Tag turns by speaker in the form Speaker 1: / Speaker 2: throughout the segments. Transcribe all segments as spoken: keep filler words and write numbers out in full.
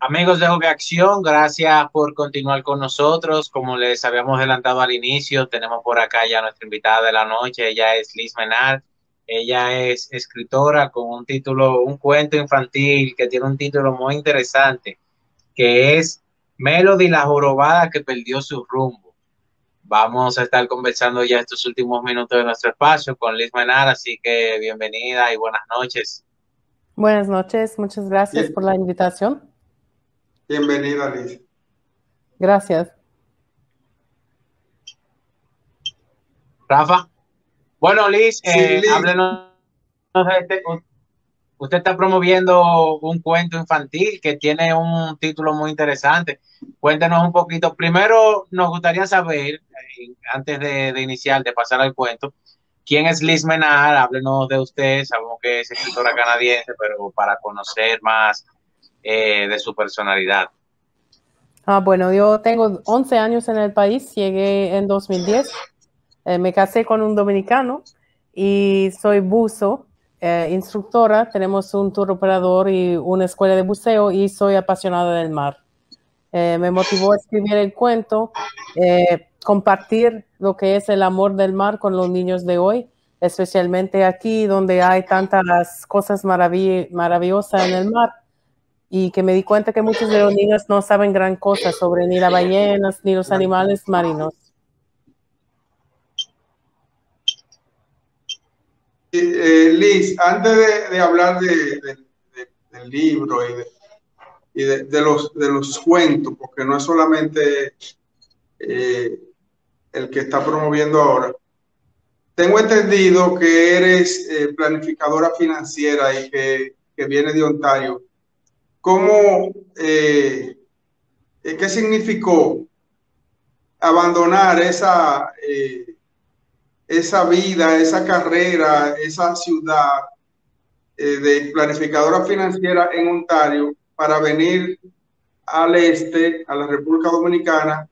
Speaker 1: Amigos de Hobby Acción, gracias por continuar con nosotros. Como les habíamos adelantado al inicio, tenemos por acá ya nuestra invitada de la noche. Ella es Liz Menard. Ella es escritora con un título, un cuento infantil que tiene un título muy interesante, que es Melody, la jorobada que perdió su rumbo. Vamos a estar conversando ya estos últimos minutos de nuestro espacio con Liz Menard, así que bienvenida y buenas noches.
Speaker 2: Buenas noches, muchas gracias
Speaker 3: Bien,
Speaker 2: por la invitación.
Speaker 3: bienvenida, Liz.
Speaker 2: Gracias.
Speaker 1: Rafa. Bueno, Liz,
Speaker 3: Sí,
Speaker 1: eh,
Speaker 3: Liz,
Speaker 1: háblenos de este. Usted está promoviendo un cuento infantil que tiene un título muy interesante. Cuéntenos un poquito. Primero, nos gustaría saber, eh, antes de, de iniciar, de pasar al cuento, quién es Liz Menard. Háblenos de usted. Sabemos que es escritora canadiense, pero para conocer más eh, de su personalidad.
Speaker 2: Ah, bueno, yo tengo once años en el país, llegué en dos mil diez, eh, me casé con un dominicano y soy buzo, eh, instructora, tenemos un tour operador y una escuela de buceo y soy apasionada del mar. Eh, me motivó a escribir el cuento, eh, compartir lo que es el amor del mar con los niños de hoy, especialmente aquí donde hay tantas cosas marav- maravillosas en el mar. Y que me di cuenta que muchos de los niños no saben gran cosa sobre ni las ballenas ni los animales marinos.
Speaker 3: eh, Liz, antes de, de hablar de, de, de, del libro y, de, y de, de, los, de los cuentos, porque no es solamente eh, el que está promoviendo ahora, tengo entendido que eres eh, planificadora financiera y que, que viene de Ontario. ¿Cómo, eh, qué significó abandonar esa, eh, esa vida, esa carrera, esa ciudad eh, de planificadora financiera en Ontario para venir al este, a la República Dominicana,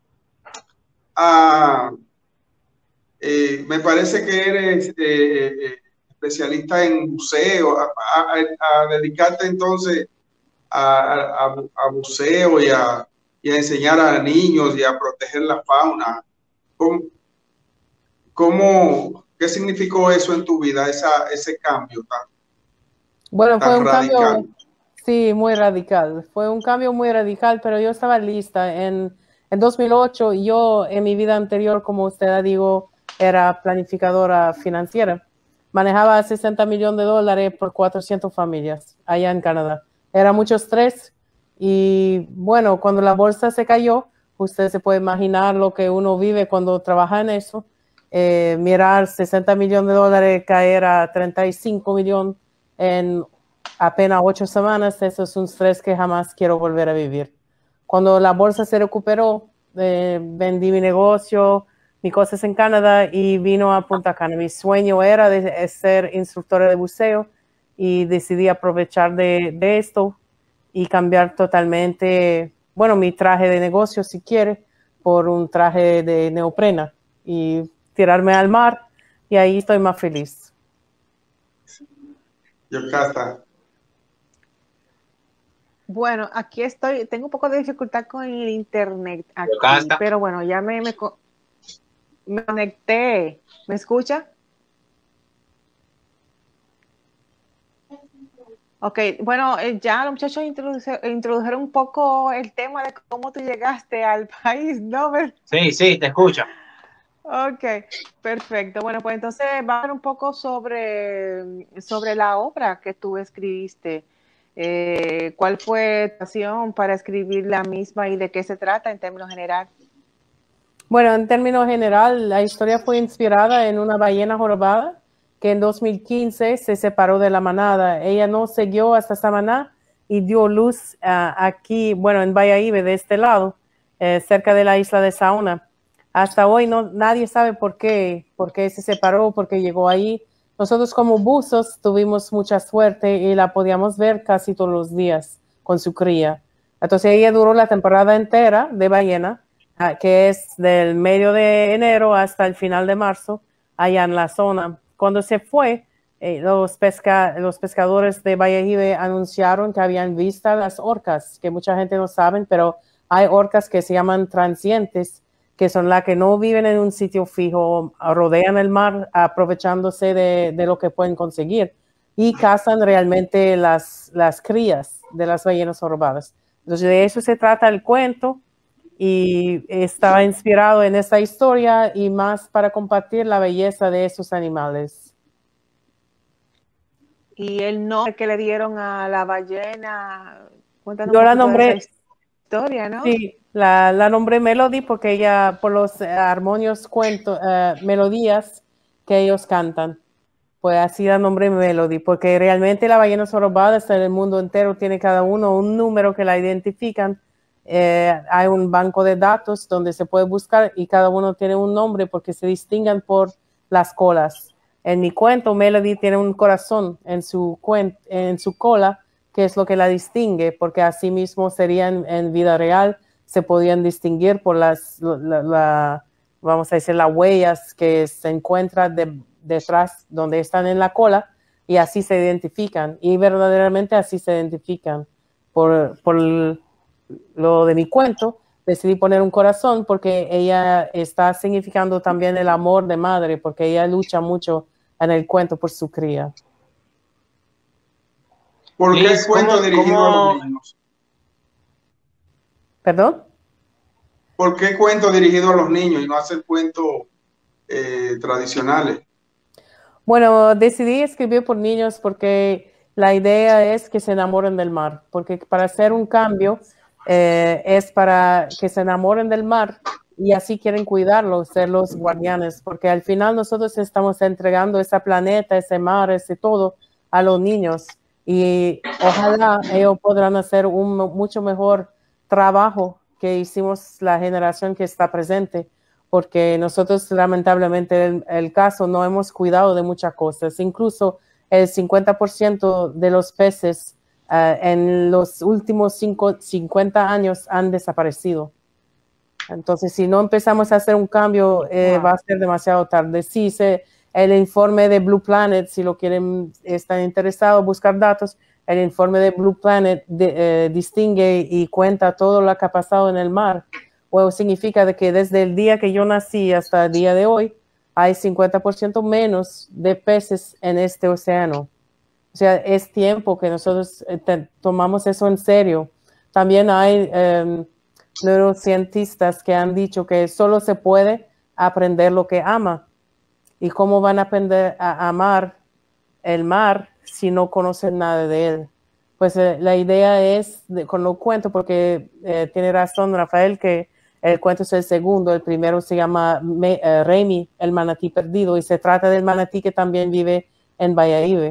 Speaker 3: a, eh, me parece que eres eh, eh, especialista en buceo, a, a, a dedicarte entonces a, a, a buceo y a, y a, enseñar a niños y a proteger la fauna. ¿Cómo, cómo, ¿Qué significó eso en tu vida, esa, ese cambio tan,
Speaker 2: Bueno, fue
Speaker 3: tan
Speaker 2: un
Speaker 3: radical?
Speaker 2: cambio, sí, muy radical. Fue un cambio muy radical, pero yo estaba lista. En, en dos mil ocho, yo en mi vida anterior, como usted digo, era planificadora financiera. Manejaba sesenta millones de dólares por cuatrocientas familias allá en Canadá. Era mucho estrés y bueno, cuando la bolsa se cayó, usted se puede imaginar lo que uno vive cuando trabaja en eso. Eh, mirar sesenta millones de dólares caer a treinta y cinco millones en apenas ocho semanas, eso es un estrés que jamás quiero volver a vivir. Cuando la bolsa se recuperó, eh, vendí mi negocio, mis cosas en Canadá y vino a Punta Cana. Mi sueño era de, de ser instructora de buceo y decidí aprovechar de, de esto y cambiar totalmente, bueno, mi traje de negocio, si quiere, por un traje de neoprena y tirarme al mar y ahí estoy más feliz.
Speaker 3: Yocasta.
Speaker 4: Bueno, aquí estoy, tengo un poco de dificultad con el internet aquí,
Speaker 1: Yocasta.
Speaker 4: pero bueno, ya me, me, me conecté. ¿Me escucha? Ok, bueno, eh, ya los muchachos introduce- introdujeron un poco el tema de cómo tú llegaste al país, ¿no? Ver-
Speaker 1: Sí, sí, te escucha.
Speaker 4: Ok, perfecto. Bueno, pues entonces vamos a hablar un poco sobre, sobre la obra que tú escribiste. Eh, ¿cuál fue tu pasión para escribir la misma y de qué se trata en términos generales?
Speaker 2: Bueno, en términos general, la historia fue inspirada en una ballena jorobada que en dos mil quince se separó de la manada. Ella no siguió hasta Samaná y dio luz uh, aquí, bueno, en Bayahíbe, de este lado, eh, cerca de la isla de Saona. Hasta hoy no, nadie sabe por qué, por qué se separó, por qué llegó ahí. Nosotros como buzos tuvimos mucha suerte y la podíamos ver casi todos los días con su cría. Entonces ella duró la temporada entera de ballena, que es del medio de enero hasta el final de marzo, allá en la zona. Cuando se fue, eh, los, pesca, los pescadores de Valladolid anunciaron que habían visto las orcas, que mucha gente no sabe, pero hay orcas que se llaman transientes, que son las que no viven en un sitio fijo, rodean el mar aprovechándose de, de lo que pueden conseguir y cazan realmente las, las crías de las ballenas jorobadas. Entonces de eso se trata el cuento y estaba inspirado en esta historia y más para compartir la belleza de esos animales.
Speaker 4: Y el nombre que le dieron a la ballena, cuéntanos
Speaker 2: Yo
Speaker 4: un
Speaker 2: la
Speaker 4: poquito
Speaker 2: nombré,
Speaker 4: de esa historia, ¿no?
Speaker 2: sí, la, la nombré Melody porque ella, por los eh, armonios cuentos, uh, melodías que ellos cantan, pues así la nombré Melody, porque realmente la ballena jorobada está en el mundo entero, tiene cada uno un número que la identifican. Eh, hay un banco de datos donde se puede buscar y cada uno tiene un nombre porque se distinguen por las colas. En mi cuento, Melody tiene un corazón en su, en su cola, que es lo que la distingue, porque así mismo serían en vida real, se podían distinguir por las, la, la, vamos a decir, las huellas que se encuentran de, detrás donde están en la cola, y así se identifican, y verdaderamente así se identifican. Por, por lo de mi cuento, decidí poner un corazón porque ella está significando también el amor de madre, porque ella lucha mucho en el cuento por su cría.
Speaker 3: ¿Por qué
Speaker 1: Liz,
Speaker 3: cuento
Speaker 1: ¿cómo,
Speaker 3: dirigido
Speaker 1: cómo...
Speaker 3: a los niños?
Speaker 2: ¿Perdón?
Speaker 3: ¿Por qué cuento dirigido a los niños y no hacer cuentos eh, tradicionales?
Speaker 2: Bueno, decidí escribir por niños porque la idea es que se enamoren del mar, porque para hacer un cambio eh, es para que se enamoren del mar y así quieren cuidarlo, ser los guardianes, porque al final nosotros estamos entregando ese planeta, ese mar, ese todo a los niños y ojalá ellos podrán hacer un mucho mejor trabajo que hicimos la generación que está presente, porque nosotros lamentablemente el, el caso no hemos cuidado de muchas cosas, incluso el cincuenta por ciento de los peces uh, en los últimos cinco, cincuenta años han desaparecido. Entonces, si no empezamos a hacer un cambio, eh, wow. va a ser demasiado tarde. Sí, se, el informe de Blue Planet, si lo quieren, están interesados en buscar datos, el informe de Blue Planet de, eh, distingue y cuenta todo lo que ha pasado en el mar. Bueno, significa de que desde el día que yo nací hasta el día de hoy, hay cincuenta por ciento menos de peces en este océano. O sea, es tiempo que nosotros te, tomamos eso en serio. También hay um, neurocientistas que han dicho que solo se puede aprender lo que ama. ¿Y cómo van a aprender a amar el mar si no conocen nada de él? Pues eh, la idea es, de, con lo cuento, porque eh, tiene razón Rafael, que el cuento es el segundo, el primero se llama Me, uh, Remy, el manatí perdido, y se trata del manatí que también vive en Valladolid.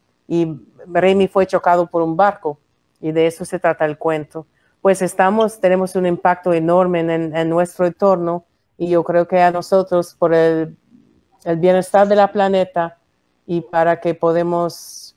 Speaker 2: Y Remy fue chocado por un barco, y de eso se trata el cuento. Pues estamos, tenemos un impacto enorme en, en, en nuestro entorno, y yo creo que a nosotros, por el, el bienestar de la planeta, y para que podamos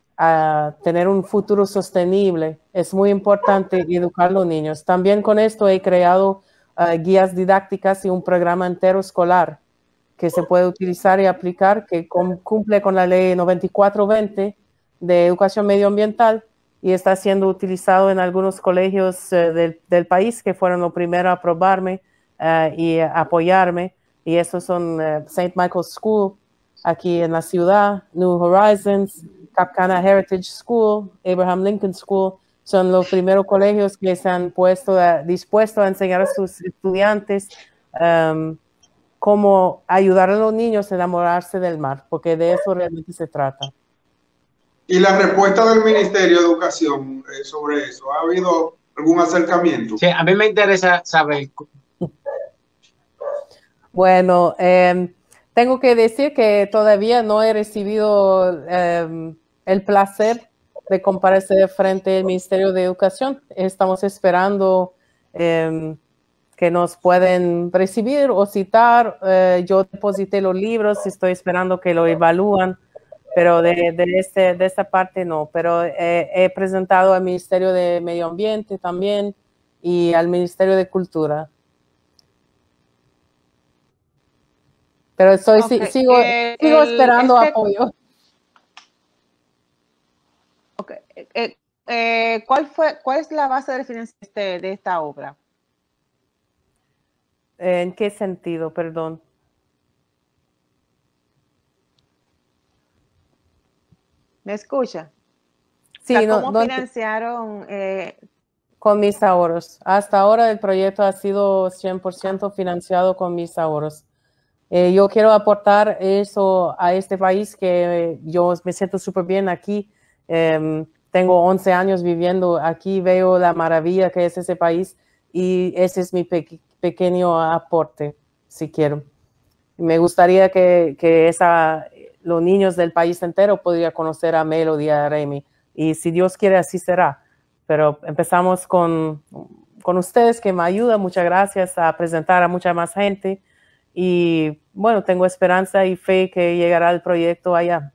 Speaker 2: uh, tener un futuro sostenible, es muy importante educar a los niños. También con esto he creado Uh, guías didácticas y un programa entero escolar que se puede utilizar y aplicar, que com cumple con la ley noventa y cuatro veinte de educación medioambiental y está siendo utilizado en algunos colegios uh, del, del país que fueron los primeros a aprobarme uh, y a apoyarme, y esos son uh, Saint Michael's School aquí en la ciudad, New Horizons, Cap Cana Heritage School, Abraham Lincoln School. Son los primeros colegios que se han puesto a, dispuestos a enseñar a sus estudiantes um, cómo ayudar a los niños a enamorarse del mar, porque de eso realmente se trata.
Speaker 3: ¿Y la respuesta del Ministerio de Educación eh, sobre eso? ¿Ha habido algún acercamiento?
Speaker 1: Sí, a mí me interesa saber.
Speaker 2: Bueno, eh, tengo que decir que todavía no he recibido eh, el placer de comparecer frente al Ministerio de Educación. Estamos esperando eh, que nos pueden recibir o citar. Eh, yo deposité los libros, estoy esperando que lo evalúen, pero de, de, este, de esta parte no. Pero eh, he presentado al Ministerio de Medio Ambiente también y al Ministerio de Cultura. Pero estoy,
Speaker 4: okay.
Speaker 2: sigo,
Speaker 4: el,
Speaker 2: sigo esperando
Speaker 4: este...
Speaker 2: apoyo.
Speaker 4: eh, ¿cuál fue, cuál es la base de financiación de, de esta obra?
Speaker 2: ¿En qué sentido? Perdón.
Speaker 4: ¿Me escucha?
Speaker 2: Sí,
Speaker 4: O sea,
Speaker 2: no,
Speaker 4: ¿cómo
Speaker 2: no,
Speaker 4: financiaron? Eh,
Speaker 2: con mis ahorros. Hasta ahora el proyecto ha sido cien por ciento financiado con mis ahorros. Eh, yo quiero aportar eso a este país que yo me siento súper bien aquí. Eh, tengo once años viviendo aquí, veo la maravilla que es ese país y ese es mi pe pequeño aporte, si quiero. Me gustaría que, que esa, los niños del país entero pudieran conocer a Melody, a Remy, y si Dios quiere así será. Pero empezamos con, con ustedes, que me ayudan, muchas gracias, a presentar a mucha más gente. Y bueno, tengo esperanza y fe que llegará el proyecto allá.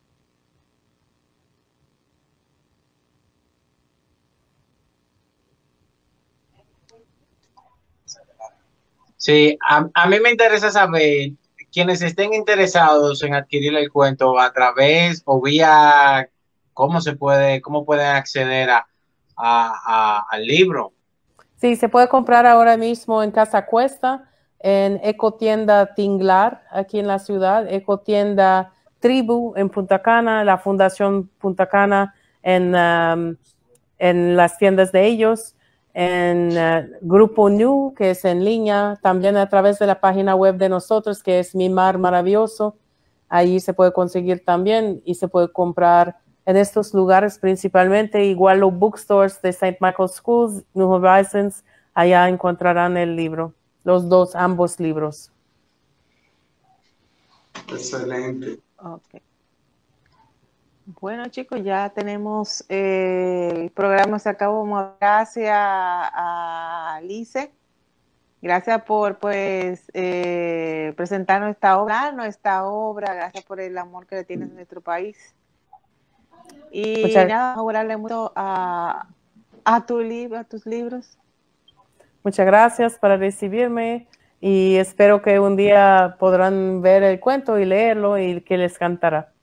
Speaker 1: Sí, a, a mí me interesa saber quienes estén interesados en adquirir el cuento a través o vía cómo se puede, cómo pueden acceder a, a- a- al libro.
Speaker 2: Sí, se puede comprar ahora mismo en Casa Cuesta, en Ecotienda Tinglar, aquí en la ciudad, Ecotienda Tribu en Punta Cana, la Fundación Punta Cana en, um, en las tiendas de ellos, en uh, Grupo New, que es en línea, también a través de la página web de nosotros, que es Mi Mar Maravilloso. Ahí se puede conseguir también y se puede comprar en estos lugares principalmente, igual los bookstores de Saint Michael's Schools, New Horizons, allá encontrarán el libro, los dos, ambos libros.
Speaker 3: Excelente.
Speaker 4: okay. Bueno, chicos, ya tenemos eh, el programa, se acabó. Gracias a Lice. Gracias por pues eh, presentarnos esta obra, nuestra obra, gracias por el amor que le tienes a nuestro país. Y
Speaker 2: Muchas,
Speaker 4: nada, augurarle mucho a, a tu libro, a tus libros.
Speaker 2: muchas gracias por recibirme y espero que un día podrán ver el cuento y leerlo y que les cantará.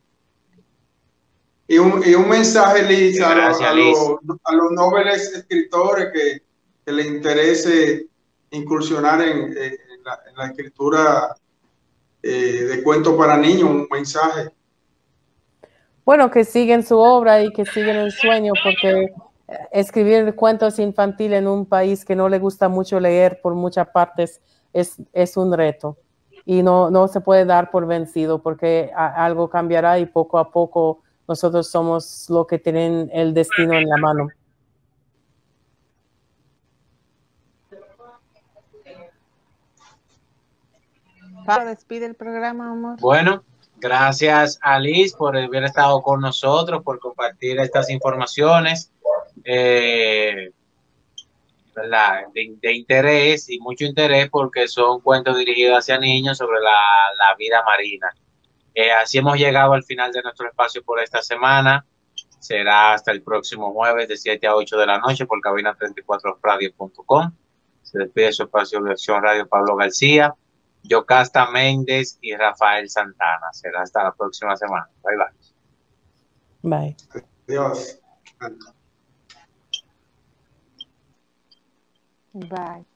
Speaker 3: Y un, y un mensaje, Liz, a, lo,
Speaker 1: Gracias,
Speaker 3: a,
Speaker 1: Liz.
Speaker 3: lo, a los nobles escritores que, que les interese incursionar en, en, la, en la escritura eh, de cuentos para niños, un mensaje.
Speaker 2: Bueno, que siguen su obra y que siguen el sueño, porque escribir cuentos infantiles en un país que no le gusta mucho leer por muchas partes es, es un reto. Y no, no se puede dar por vencido, porque a, algo cambiará y poco a poco nosotros somos los que tienen el destino en la mano.
Speaker 4: Pablo, despide el programa, amor.
Speaker 1: Bueno, gracias a Liz por haber estado con nosotros, por compartir estas informaciones. Eh, ¿verdad? De, de interés y mucho interés porque son cuentos dirigidos hacia niños sobre la, la vida marina. Eh, así hemos llegado al final de nuestro espacio por esta semana. Será hasta el próximo jueves de siete a ocho de la noche por cabina treinta y cuatro radio punto com. Se despide su espacio de Acción Radio Pablo García, Yocasta Méndez y Rafael Santana. Será hasta la próxima semana. Bye bye.
Speaker 2: Bye.
Speaker 3: Adiós.
Speaker 4: Bye.